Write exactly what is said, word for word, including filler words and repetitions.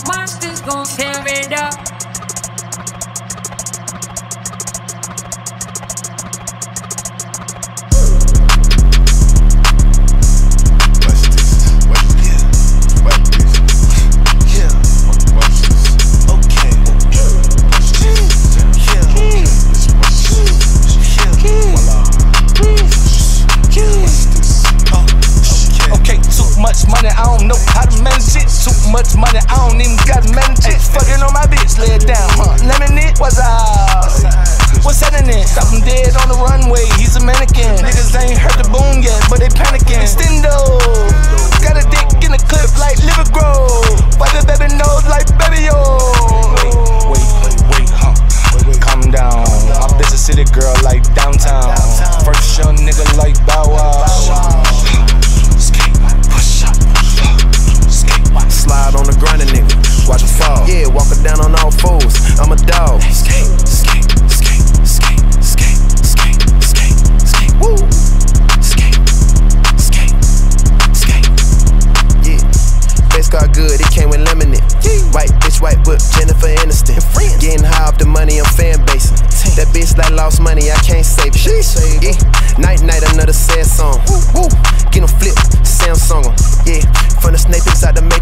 monsters gon' tear it up. Much money, I don't know how to manage it. Too much money, I don't even gotta manage it. Fucking on my bitch, lay it down, huh? Lemonade, what's up? What's happening? Stop him dead on the runway, he's a mannequin. Niggas ain't heard the boom yet, but they panicking. Extendo, got a dick in the clip like Liver Grove. Wipe the baby nose like Baby Yo. Wait, wait, wait, huh? Calm down. My bitch a city girl like downtown. First young nigga like Bow Wow. Slide on the grinder, nigga, watch it fall. Yeah, walking down on all fours, I'm a dog. Skate, skate, skate, skate, skate, skate, skate, skate, woo. Skate, skate, skate. Yeah, best car good, it came with lemonade. White bitch, white whip, Jennifer Aniston. Getting high off the money, I'm fan basing. That bitch like lost money, I can't save it. Yeah, night, night, another sad song. Woo, woo. Get 'em flip, Samsung 'em. Yeah, from the snake inside the